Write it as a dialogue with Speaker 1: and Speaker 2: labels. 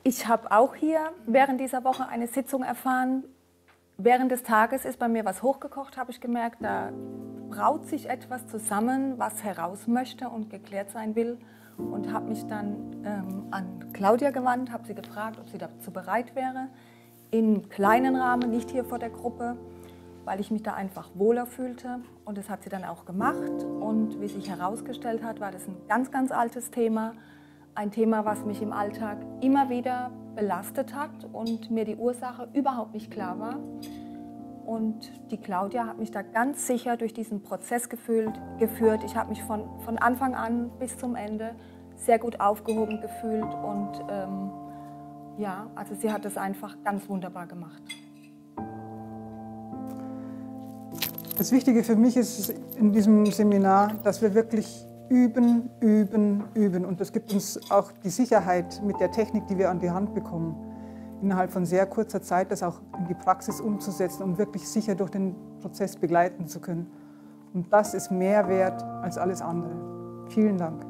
Speaker 1: Ich habe auch hier während dieser Woche eine Sitzung erfahren. Während des Tages ist bei mir was hochgekocht, habe ich gemerkt. Da braut sich etwas zusammen, was heraus möchte und geklärt sein will. Und habe mich dann an Claudia gewandt, habe sie gefragt, ob sie dazu bereit wäre. In kleinen Rahmen, nicht hier vor der Gruppe, weil ich mich da einfach wohler fühlte. Und das hat sie dann auch gemacht. Und wie sich herausgestellt hat, war das ein ganz, ganz altes Thema. Ein Thema, was mich im Alltag immer wieder belastet hat und mir die Ursache überhaupt nicht klar war. Und die Claudia hat mich da ganz sicher durch diesen Prozess geführt. Ich habe mich von Anfang an bis zum Ende sehr gut aufgehoben gefühlt. Und ja, also sie hat das einfach ganz wunderbar gemacht.
Speaker 2: Das Wichtige für mich ist in diesem Seminar, dass wir wirklich üben, üben, üben. Und das gibt uns auch die Sicherheit mit der Technik, die wir an die Hand bekommen, innerhalb von sehr kurzer Zeit das auch in die Praxis umzusetzen, um wirklich sicher durch den Prozess begleiten zu können. Und das ist mehr wert als alles andere. Vielen Dank.